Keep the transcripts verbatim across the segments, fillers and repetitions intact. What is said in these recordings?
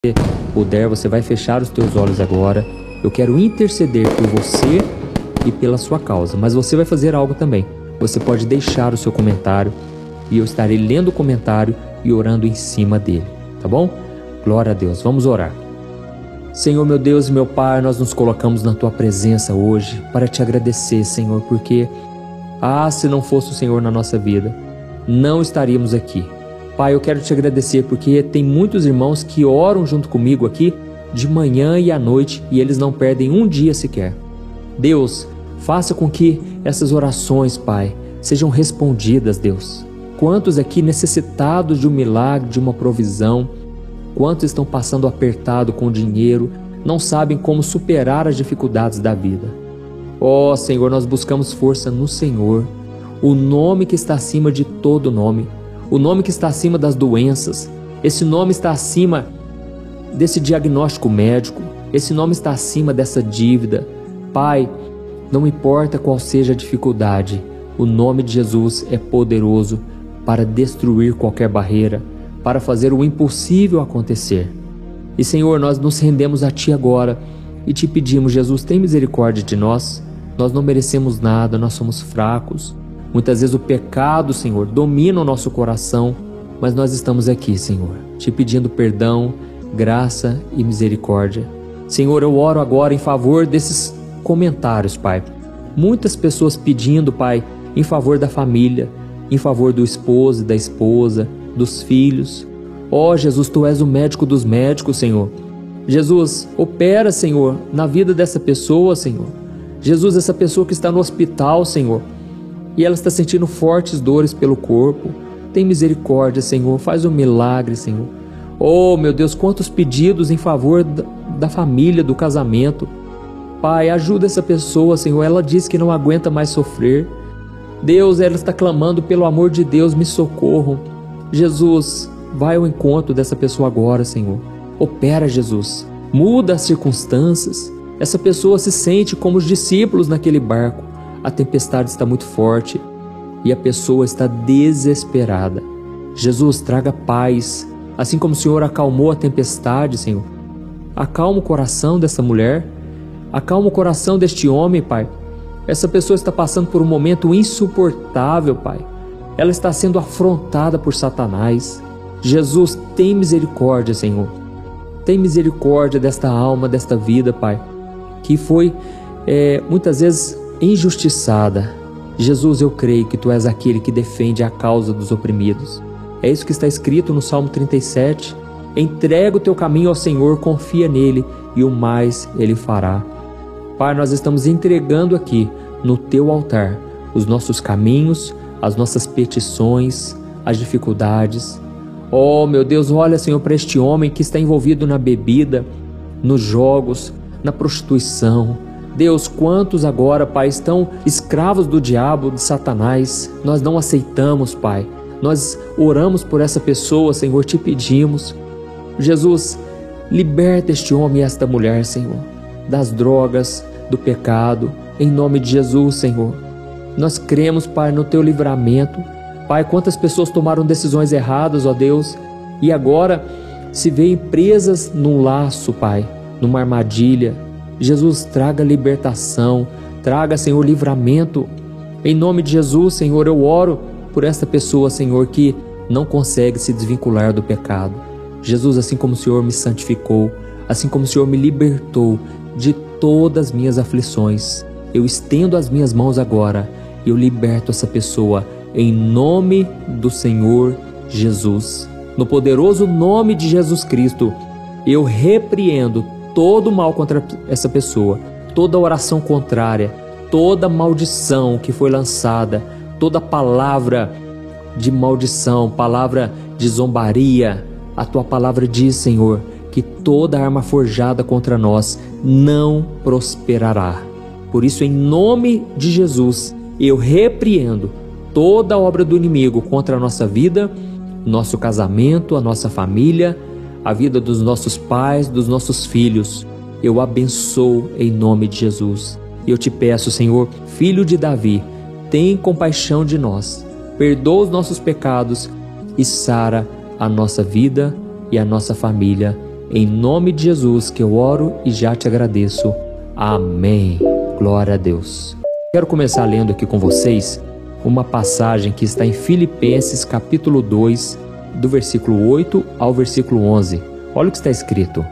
puder, você vai fechar os teus olhos agora. Eu quero interceder por você e pela sua causa, mas você vai fazer algo também. Você pode deixar o seu comentário e eu estarei lendo o comentário e orando em cima dele, tá bom? Glória a Deus, vamos orar. Senhor, meu Deus e meu Pai, nós nos colocamos na Tua presença hoje para Te agradecer, Senhor, porque, ah, se não fosse o Senhor na nossa vida, não estaríamos aqui. Pai, eu quero Te agradecer porque tem muitos irmãos que oram junto comigo aqui de manhã e à noite e eles não perdem um dia sequer. Deus, faça com que essas orações, Pai, sejam respondidas, Deus. Quantos aqui necessitados de um milagre, de uma provisão, quantos estão passando apertado com dinheiro, não sabem como superar as dificuldades da vida. Ó Senhor, nós buscamos força no Senhor, o nome que está acima de todo nome, o nome que está acima das doenças, esse nome está acima desse diagnóstico médico, esse nome está acima dessa dívida. Pai, não importa qual seja a dificuldade, o nome de Jesus é poderoso para destruir qualquer barreira, para fazer o impossível acontecer. E Senhor, nós nos rendemos a Ti agora e Te pedimos, Jesus, tem misericórdia de nós. Nós não merecemos nada, nós somos fracos. Muitas vezes o pecado, Senhor, domina o nosso coração, mas nós estamos aqui, Senhor, Te pedindo perdão, graça e misericórdia. Senhor, eu oro agora em favor desses comentários, Pai. Muitas pessoas pedindo, Pai, em favor da família, em favor do esposo e da esposa, dos filhos. Ó Jesus, Tu és o médico dos médicos, Senhor. Jesus, opera, Senhor, na vida dessa pessoa, Senhor. Jesus, essa pessoa que está no hospital, Senhor, e ela está sentindo fortes dores pelo corpo. Tem misericórdia, Senhor, faz um milagre, Senhor. Oh, meu Deus, quantos pedidos em favor da família, do casamento. Pai, ajuda essa pessoa, Senhor, ela diz que não aguenta mais sofrer. Deus, ela está clamando pelo amor de Deus, me socorram. Jesus, vai ao encontro dessa pessoa agora, Senhor. Opera, Jesus, muda as circunstâncias. Essa pessoa se sente como os discípulos naquele barco. A tempestade está muito forte e a pessoa está desesperada. Jesus, traga paz. Assim como o Senhor acalmou a tempestade, Senhor, acalma o coração dessa mulher, acalma o coração deste homem, Pai. Essa pessoa está passando por um momento insuportável, Pai. Ela está sendo afrontada por Satanás. Jesus, tem misericórdia, Senhor. Tem misericórdia desta alma, desta vida, Pai, que foi é, muitas vezes injustiçada. Jesus, eu creio que Tu és aquele que defende a causa dos oprimidos. É isso que está escrito no Salmo trinta e sete. Entrega o teu caminho ao Senhor, confia nele e o mais Ele fará. Pai, nós estamos entregando aqui no Teu altar os nossos caminhos, as nossas petições, as dificuldades. Oh, meu Deus, olha, Senhor, para este homem que está envolvido na bebida, nos jogos, na prostituição. Deus, quantos agora, Pai, estão escravos do diabo, de Satanás. Nós não aceitamos, Pai. Nós oramos por essa pessoa, Senhor, Te pedimos. Jesus, liberta este homem e esta mulher, Senhor, das drogas, do pecado, em nome de Jesus, Senhor. Nós cremos, Pai, no Teu livramento. Pai, quantas pessoas tomaram decisões erradas, ó Deus, e agora se veem presas num laço, Pai, numa armadilha. Jesus, traga libertação, traga, Senhor, livramento. Em nome de Jesus, Senhor, eu oro por esta pessoa, Senhor, que não consegue se desvincular do pecado. Jesus, assim como o Senhor me santificou, assim como o Senhor me libertou de todas as minhas aflições, eu estendo as minhas mãos agora e eu liberto essa pessoa em nome do Senhor Jesus. No poderoso nome de Jesus Cristo, eu repreendo todo o mal contra essa pessoa, toda oração contrária, toda maldição que foi lançada, toda palavra de maldição, palavra de zombaria. A Tua palavra diz, Senhor, que toda arma forjada contra nós não prosperará. Por isso, em nome de Jesus, eu repreendo toda obra do inimigo contra a nossa vida, nosso casamento, a nossa família, a vida dos nossos pais, dos nossos filhos. Eu abençoo em nome de Jesus. Eu Te peço, Senhor, Filho de Davi, tem compaixão de nós, perdoa os nossos pecados e sara a nossa vida e a nossa família, Em nome de Jesus que eu oro e já te agradeço. Amém. Glória a Deus. Quero começar lendo aqui com vocês uma passagem que está em Filipenses capítulo dois, do versículo oito ao versículo onze. Olha o que está escrito.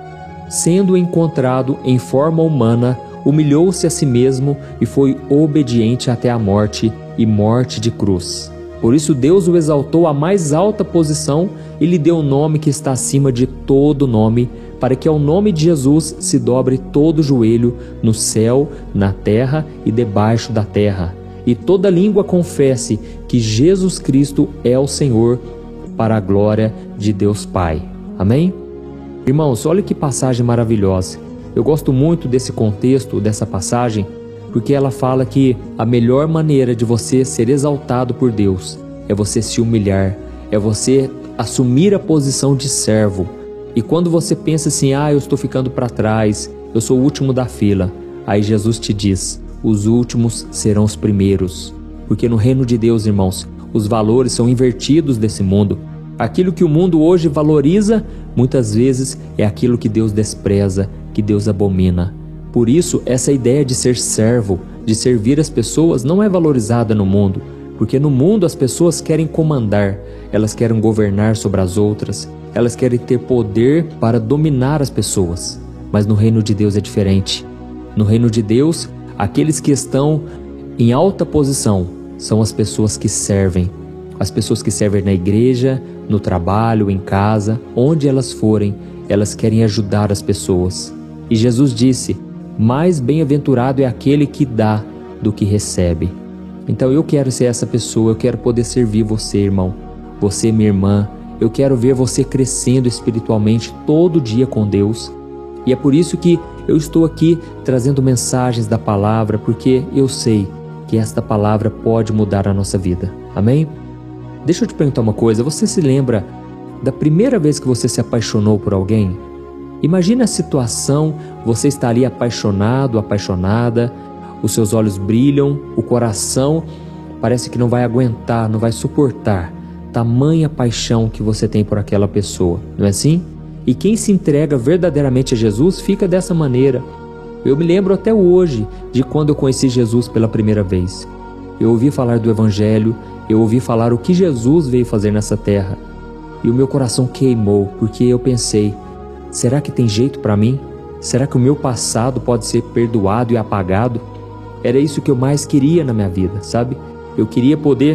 Sendo encontrado em forma humana, humilhou-se a si mesmo e foi obediente até a morte e morte de cruz. Por isso Deus o exaltou à mais alta posição e lhe deu um nome que está acima de todo nome, para que ao nome de Jesus se dobre todo o joelho no céu, na terra e debaixo da terra, e toda língua confesse que Jesus Cristo é o Senhor, para a glória de Deus Pai. Amém? Irmãos, olha que passagem maravilhosa. Eu gosto muito desse contexto, dessa passagem, porque ela fala que a melhor maneira de você ser exaltado por Deus é você se humilhar, é você assumir a posição de servo. E quando você pensa assim, ah, eu estou ficando para trás, eu sou o último da fila, aí Jesus te diz, os últimos serão os primeiros. Porque no reino de Deus, irmãos, os valores são invertidos desse mundo. Aquilo que o mundo hoje valoriza, muitas vezes é aquilo que Deus despreza, que Deus abomina. Por isso, essa ideia de ser servo, de servir as pessoas, não é valorizada no mundo, porque no mundo as pessoas querem comandar, elas querem governar sobre as outras, elas querem ter poder para dominar as pessoas. Mas no reino de Deus é diferente. No reino de Deus, aqueles que estão em alta posição são as pessoas que servem, as pessoas que servem na igreja, no trabalho, em casa, onde elas forem, elas querem ajudar as pessoas. E Jesus disse, mais bem-aventurado é aquele que dá do que recebe. Então eu quero ser essa pessoa, eu quero poder servir você, irmão, você, minha irmã. Eu quero ver você crescendo espiritualmente todo dia com Deus. E é por isso que eu estou aqui trazendo mensagens da palavra, porque eu sei que esta palavra pode mudar a nossa vida. Amém? Deixa eu te perguntar uma coisa, você se lembra da primeira vez que você se apaixonou por alguém? Imagina a situação, você está ali apaixonado, apaixonada, os seus olhos brilham, o coração parece que não vai aguentar, não vai suportar tamanha paixão que você tem por aquela pessoa, não é assim? E quem se entrega verdadeiramente a Jesus fica dessa maneira. Eu me lembro até hoje de quando eu conheci Jesus pela primeira vez. Eu ouvi falar do Evangelho, eu ouvi falar o que Jesus veio fazer nessa terra. E o meu coração queimou, porque eu pensei, será que tem jeito para mim? Será que o meu passado pode ser perdoado e apagado? Era isso que eu mais queria na minha vida, sabe? Eu queria poder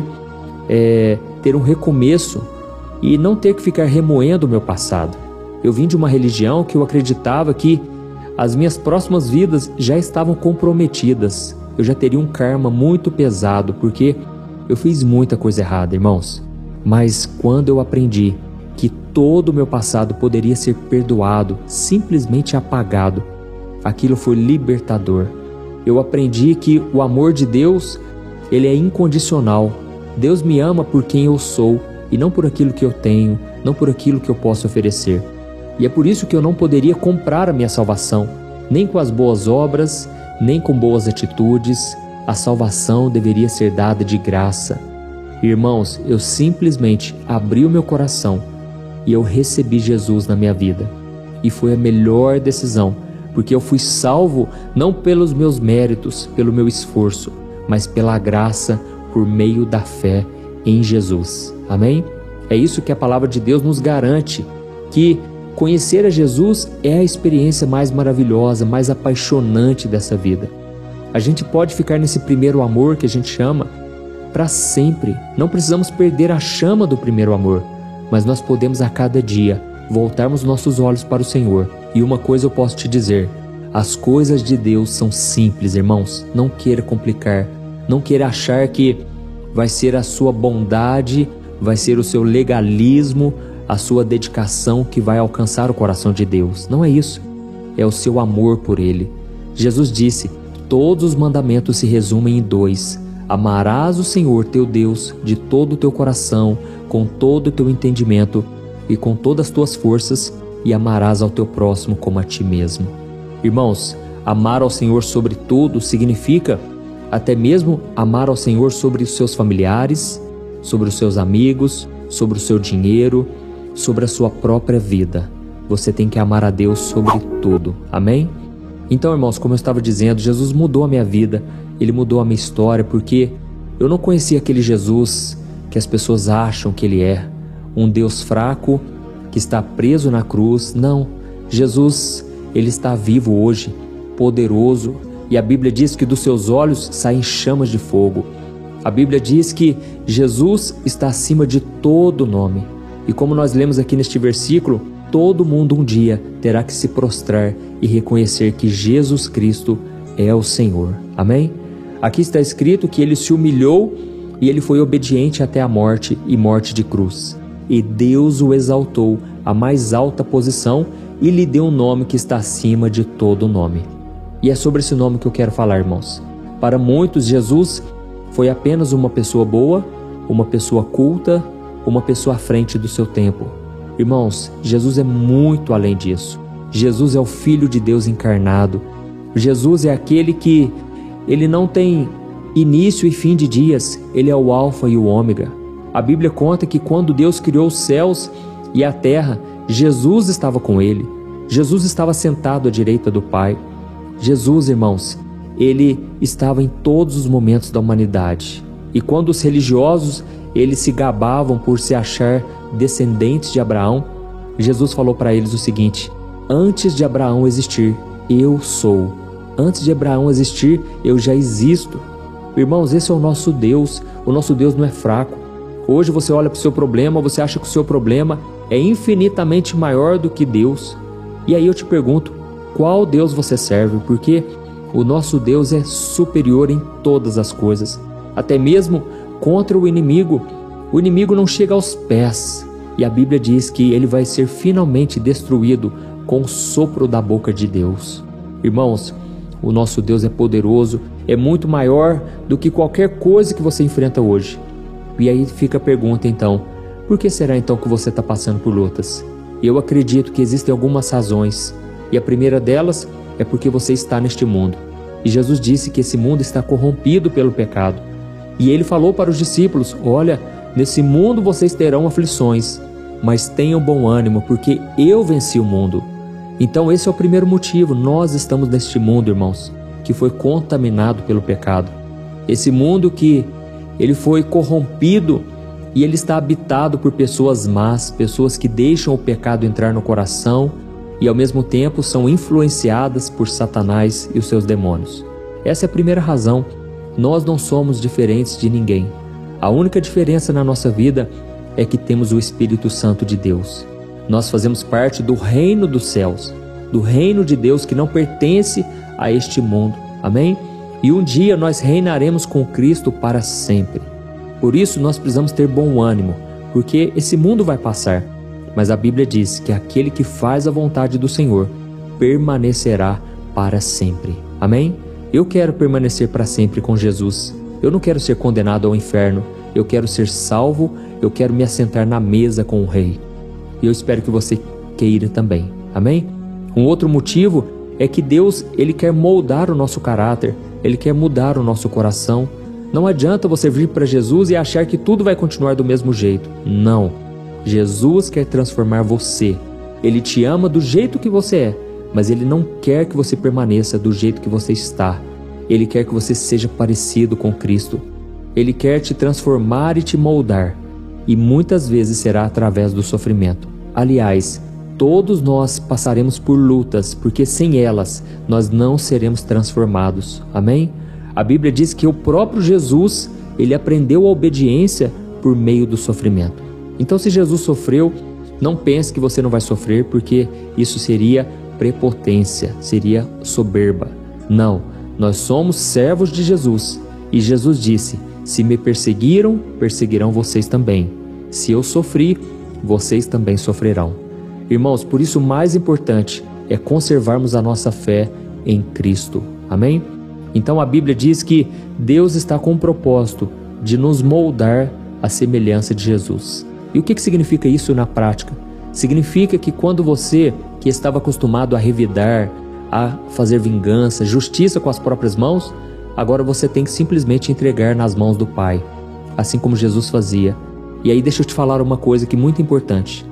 é, ter um recomeço e não ter que ficar remoendo o meu passado. Eu vim de uma religião que eu acreditava que as minhas próximas vidas já estavam comprometidas. Eu já teria um karma muito pesado, porque eu fiz muita coisa errada, irmãos. Mas quando eu aprendi que todo o meu passado poderia ser perdoado, simplesmente apagado, aquilo foi libertador. Eu aprendi que o amor de Deus, ele é incondicional. Deus me ama por quem eu sou e não por aquilo que eu tenho, não por aquilo que eu posso oferecer. E é por isso que eu não poderia comprar a minha salvação, nem com as boas obras, nem com boas atitudes. A salvação deveria ser dada de graça. Irmãos, eu simplesmente abri o meu coração e eu recebi Jesus na minha vida. E foi a melhor decisão, porque eu fui salvo não pelos meus méritos, pelo meu esforço, mas pela graça por meio da fé em Jesus. Amém? É isso que a palavra de Deus nos garante, que conhecer a Jesus é a experiência mais maravilhosa, mais apaixonante dessa vida. A gente pode ficar nesse primeiro amor que a gente chama para sempre. Não precisamos perder a chama do primeiro amor, mas nós podemos a cada dia voltarmos nossos olhos para o Senhor. E uma coisa eu posso te dizer, as coisas de Deus são simples, irmãos. Não queira complicar, não queira achar que vai ser a sua bondade, vai ser o seu legalismo, a sua dedicação que vai alcançar o coração de Deus. Não é isso, é o seu amor por Ele. Jesus disse, todos os mandamentos se resumem em dois: amarás o Senhor teu Deus de todo o teu coração, com todo o teu entendimento e com todas as tuas forças, e amarás ao teu próximo como a ti mesmo. Irmãos, amar ao Senhor sobre tudo significa até mesmo amar ao Senhor sobre os seus familiares, sobre os seus amigos, sobre o seu dinheiro, sobre a sua própria vida. você tem que amar a Deus sobre tudo. Amém? Então, irmãos, como eu estava dizendo, Jesus mudou a minha vida, Ele mudou a minha história, porque eu não conhecia aquele Jesus que as pessoas acham que Ele é, um Deus fraco que está preso na cruz. Não, Jesus, Ele está vivo hoje, poderoso, e a Bíblia diz que dos seus olhos saem chamas de fogo. A Bíblia diz que Jesus está acima de todo nome. E como nós lemos aqui neste versículo, todo mundo um dia terá que se prostrar e reconhecer que Jesus Cristo é o Senhor. Amém? Aqui está escrito que Ele se humilhou e Ele foi obediente até a morte e morte de cruz. E Deus o exaltou à mais alta posição e lhe deu um nome que está acima de todo nome. E é sobre esse nome que eu quero falar, irmãos. Para muitos, Jesus foi apenas uma pessoa boa, uma pessoa culta, uma pessoa à frente do seu tempo. Irmãos, Jesus é muito além disso. Jesus é o Filho de Deus encarnado. Jesus é aquele que Ele não tem início e fim de dias. Ele é o Alfa e o Ômega. A Bíblia conta que quando Deus criou os céus e a terra, Jesus estava com Ele. Jesus estava sentado à direita do Pai. Jesus, irmãos, Ele estava em todos os momentos da humanidade. E quando os religiosos, eles se gabavam por se achar descendentes de Abraão, Jesus falou para eles o seguinte: antes de Abraão existir, eu sou. Antes de Abraão existir, eu já existo. Irmãos, esse é o nosso Deus. O nosso Deus não é fraco. Hoje você olha para o seu problema, você acha que o seu problema é infinitamente maior do que Deus. E aí eu te pergunto, qual Deus você serve? Porque o nosso Deus é superior em todas as coisas, até mesmo contra o inimigo. O inimigo não chega aos pés, e a Bíblia diz que ele vai ser finalmente destruído com o sopro da boca de Deus. Irmãos, o nosso Deus é poderoso, é muito maior do que qualquer coisa que você enfrenta hoje. E aí fica a pergunta então, por que será então que você está passando por lutas? Eu acredito que existem algumas razões, e a primeira delas é porque você está neste mundo. E Jesus disse que esse mundo está corrompido pelo pecado. E Ele falou para os discípulos: olha, nesse mundo vocês terão aflições, mas tenham bom ânimo, porque eu venci o mundo. Então esse é o primeiro motivo. Nós estamos neste mundo, irmãos, que foi contaminado pelo pecado. Esse mundo que ele foi corrompido e ele está habitado por pessoas más, pessoas que deixam o pecado entrar no coração e ao mesmo tempo são influenciadas por Satanás e os seus demônios. Essa é a primeira razão. Nós não somos diferentes de ninguém. A única diferença na nossa vida é que temos o Espírito Santo de Deus. Nós fazemos parte do reino dos céus, do reino de Deus que não pertence a este mundo. Amém? E um dia nós reinaremos com Cristo para sempre. Por isso nós precisamos ter bom ânimo, porque esse mundo vai passar. Mas a Bíblia diz que aquele que faz a vontade do Senhor permanecerá para sempre. Amém? Eu quero permanecer para sempre com Jesus. Eu não quero ser condenado ao inferno. Eu quero ser salvo. Eu quero me assentar na mesa com o Rei. E eu espero que você queira também. Amém? Um outro motivo é que Deus, Ele quer moldar o nosso caráter. Ele quer mudar o nosso coração. Não adianta você vir para Jesus e achar que tudo vai continuar do mesmo jeito. Não. Jesus quer transformar você. Ele te ama do jeito que você é, mas Ele não quer que você permaneça do jeito que você está. Ele quer que você seja parecido com Cristo. Ele quer te transformar e te moldar. E muitas vezes será através do sofrimento. Aliás, todos nós passaremos por lutas, porque sem elas nós não seremos transformados. Amém? A Bíblia diz que o próprio Jesus, Ele aprendeu a obediência por meio do sofrimento. Então, se Jesus sofreu, não pense que você não vai sofrer, porque isso seria prepotência, seria soberba. Não, nós somos servos de Jesus. E Jesus disse: se me perseguiram, perseguirão vocês também. Se eu sofri, vocês também sofrerão. Irmãos, por isso o mais importante é conservarmos a nossa fé em Cristo. Amém? Então a Bíblia diz que Deus está com o propósito de nos moldar à semelhança de Jesus. E o que que significa isso na prática? Significa que quando você, que estava acostumado a revidar, a fazer vingança, justiça com as próprias mãos, agora você tem que simplesmente entregar nas mãos do Pai, assim como Jesus fazia. E aí deixa eu te falar uma coisa que é muito importante.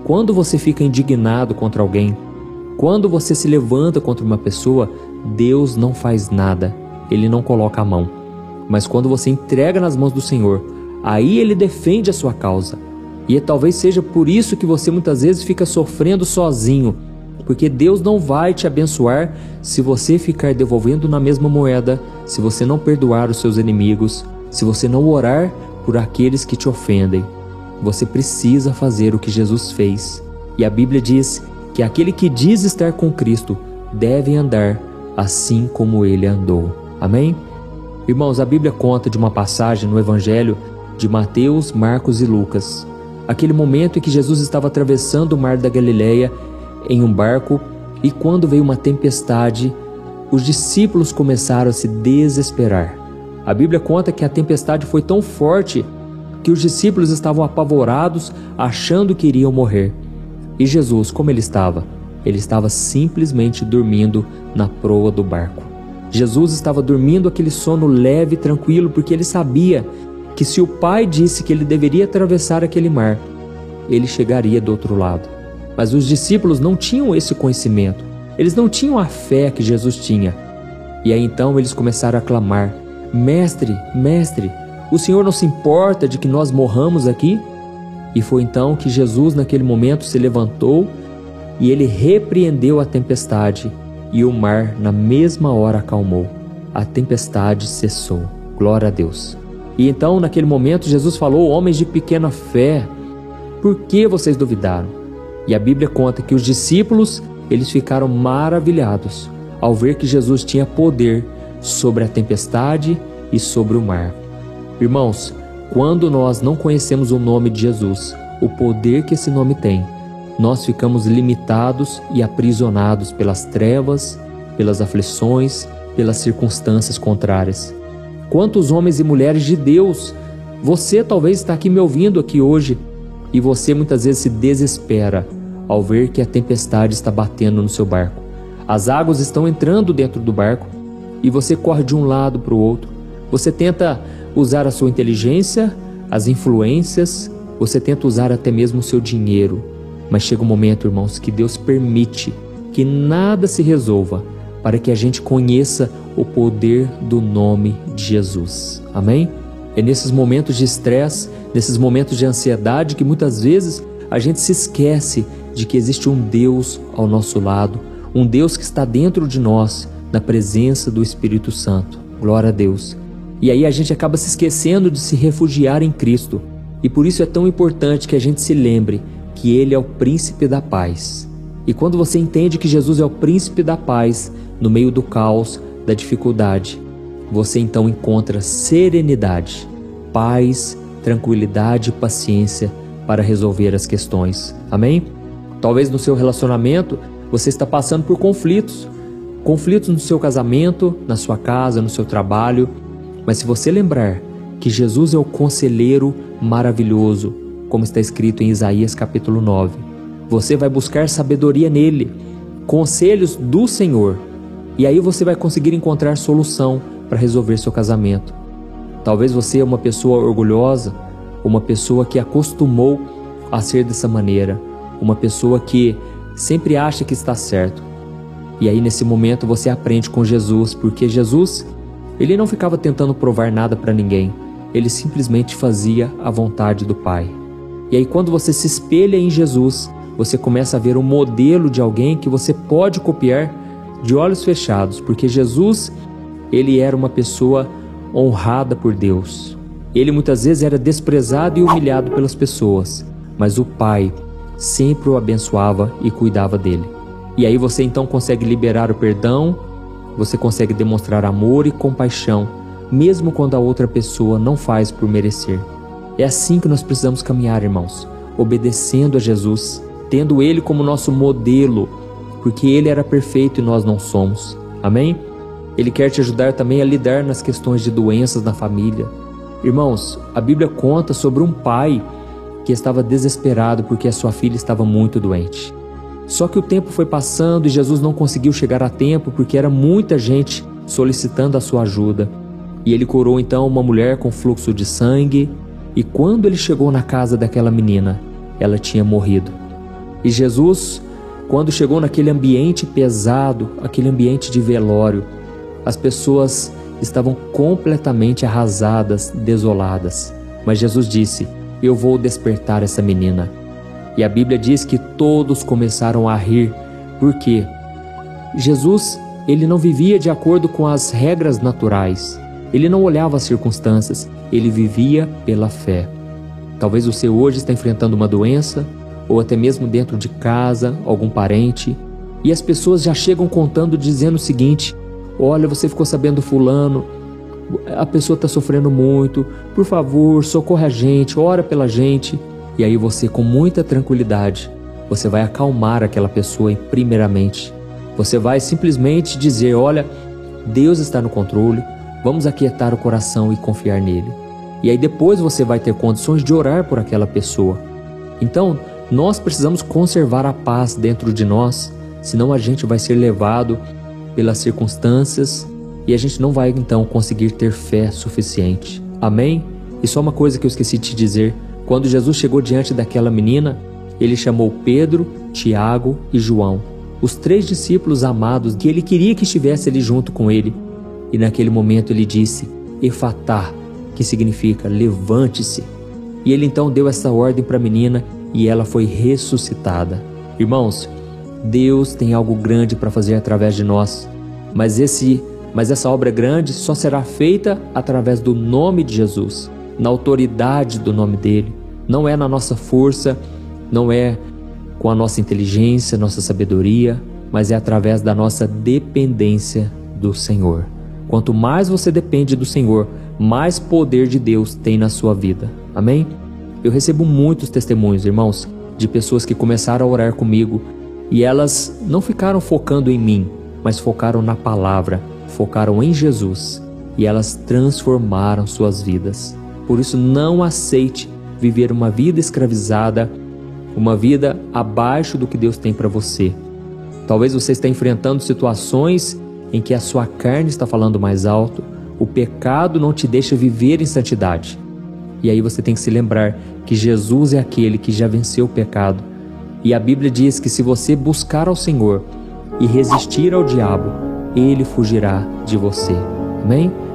quando você fica indignado contra alguém, quando você se levanta contra uma pessoa, Deus não faz nada, Ele não coloca a mão. Mas quando você entrega nas mãos do Senhor, aí Ele defende a sua causa. E talvez seja por isso que você muitas vezes fica sofrendo sozinho, porque Deus não vai te abençoar se você ficar devolvendo na mesma moeda, se você não perdoar os seus inimigos, se você não orar por aqueles que te ofendem. Você precisa fazer o que Jesus fez. E a Bíblia diz que aquele que diz estar com Cristo deve andar assim como Ele andou. Amém? Irmãos, a Bíblia conta de uma passagem no Evangelho de Mateus, Marcos e Lucas. Aquele momento em que Jesus estava atravessando o mar da Galileia em um barco, e quando veio uma tempestade, os discípulos começaram a se desesperar. A Bíblia conta que a tempestade foi tão forte que os discípulos estavam apavorados, achando que iriam morrer. E Jesus, como ele estava? Ele estava simplesmente dormindo na proa do barco. Jesus estava dormindo aquele sono leve e tranquilo, porque ele sabia que se o Pai disse que ele deveria atravessar aquele mar, ele chegaria do outro lado. Mas os discípulos não tinham esse conhecimento, eles não tinham a fé que Jesus tinha. E aí então eles começaram a clamar: Mestre, Mestre, o Senhor não se importa de que nós morramos aqui? E foi então que Jesus naquele momento se levantou e ele repreendeu a tempestade, e o mar na mesma hora acalmou. A tempestade cessou. Glória a Deus. E então naquele momento Jesus falou: homens de pequena fé, por que vocês duvidaram? E a Bíblia conta que os discípulos, eles ficaram maravilhados ao ver que Jesus tinha poder sobre a tempestade e sobre o mar. Irmãos, quando nós não conhecemos o nome de Jesus, o poder que esse nome tem, nós ficamos limitados e aprisionados pelas trevas, pelas aflições, pelas circunstâncias contrárias. Quantos homens e mulheres de Deus, você talvez está aqui me ouvindo aqui hoje, e você muitas vezes se desespera ao ver que a tempestade está batendo no seu barco. As águas estão entrando dentro do barco e você corre de um lado para o outro. Você tenta usar a sua inteligência, as influências, você tenta usar até mesmo o seu dinheiro. Mas chega um momento, irmãos, que Deus permite que nada se resolva para que a gente conheça o poder do nome de Jesus. Amém? É nesses momentos de estresse, nesses momentos de ansiedade, que muitas vezes a gente se esquece de que existe um Deus ao nosso lado, um Deus que está dentro de nós, na presença do Espírito Santo. Glória a Deus. E aí a gente acaba se esquecendo de se refugiar em Cristo. E por isso é tão importante que a gente se lembre que Ele é o príncipe da paz. E quando você entende que Jesus é o príncipe da paz, no meio do caos, da dificuldade, você então encontra serenidade, paz, tranquilidade e paciência para resolver as questões. Amém? Talvez no seu relacionamento você está passando por conflitos, conflitos no seu casamento, na sua casa, no seu trabalho. Mas se você lembrar que Jesus é o conselheiro maravilhoso, como está escrito em Isaías capítulo nove, você vai buscar sabedoria nele, conselhos do Senhor, e aí você vai conseguir encontrar solução para resolver seu casamento. Talvez você é uma pessoa orgulhosa, uma pessoa que acostumou a ser dessa maneira, uma pessoa que sempre acha que está certo. E aí nesse momento você aprende com Jesus, porque Jesus, ele não ficava tentando provar nada para ninguém, ele simplesmente fazia a vontade do Pai. E aí quando você se espelha em Jesus, você começa a ver um modelo de alguém que você pode copiar de olhos fechados, porque Jesus, ele era uma pessoa honrada por Deus. Ele muitas vezes era desprezado e humilhado pelas pessoas, mas o Pai sempre o abençoava e cuidava dele. E aí você então consegue liberar o perdão, você consegue demonstrar amor e compaixão, mesmo quando a outra pessoa não faz por merecer. É assim que nós precisamos caminhar, irmãos, obedecendo a Jesus, tendo Ele como nosso modelo, porque Ele era perfeito e nós não somos. Amém? Ele quer te ajudar também a lidar nas questões de doenças na família. Irmãos, a Bíblia conta sobre um pai que estava desesperado porque a sua filha estava muito doente. Só que o tempo foi passando e Jesus não conseguiu chegar a tempo porque era muita gente solicitando a sua ajuda. E ele curou então uma mulher com fluxo de sangue, e quando ele chegou na casa daquela menina, ela tinha morrido. E Jesus, quando chegou naquele ambiente pesado, aquele ambiente de velório, as pessoas estavam completamente arrasadas, desoladas. Mas Jesus disse: eu vou despertar essa menina. E a Bíblia diz que todos começaram a rir. Por quê? Jesus, ele não vivia de acordo com as regras naturais. Ele não olhava as circunstâncias, ele vivia pela fé. Talvez você hoje está enfrentando uma doença, ou até mesmo dentro de casa, algum parente, e as pessoas já chegam contando, dizendo o seguinte: olha, você ficou sabendo fulano, a pessoa está sofrendo muito, por favor, socorre a gente, ora pela gente. E aí você, com muita tranquilidade, você vai acalmar aquela pessoa primeiramente. Você vai simplesmente dizer: olha, Deus está no controle, vamos aquietar o coração e confiar nele. E aí depois você vai ter condições de orar por aquela pessoa. Então, nós precisamos conservar a paz dentro de nós, senão a gente vai ser levado pelas circunstâncias e a gente não vai então conseguir ter fé suficiente. Amém? E só uma coisa que eu esqueci de te dizer: quando Jesus chegou diante daquela menina, ele chamou Pedro, Tiago e João, os três discípulos amados que ele queria que estivesse ali junto com ele. E naquele momento ele disse: Efatá, que significa levante-se. E ele então deu essa ordem para a menina e ela foi ressuscitada. Irmãos, Deus tem algo grande para fazer através de nós, mas, esse, mas essa obra grande só será feita através do nome de Jesus, na autoridade do nome dele. Não é na nossa força, não é com a nossa inteligência, nossa sabedoria, mas é através da nossa dependência do Senhor. Quanto mais você depende do Senhor, mais poder de Deus tem na sua vida. Amém? Eu recebo muitos testemunhos, irmãos, de pessoas que começaram a orar comigo e elas não ficaram focando em mim, mas focaram na palavra, focaram em Jesus e elas transformaram suas vidas. Por isso, não aceite viver uma vida escravizada, uma vida abaixo do que Deus tem para você. Talvez você esteja enfrentando situações em que a sua carne está falando mais alto, o pecado não te deixa viver em santidade. E aí você tem que se lembrar que Jesus é aquele que já venceu o pecado. E a Bíblia diz que se você buscar ao Senhor e resistir ao diabo, ele fugirá de você. Amém?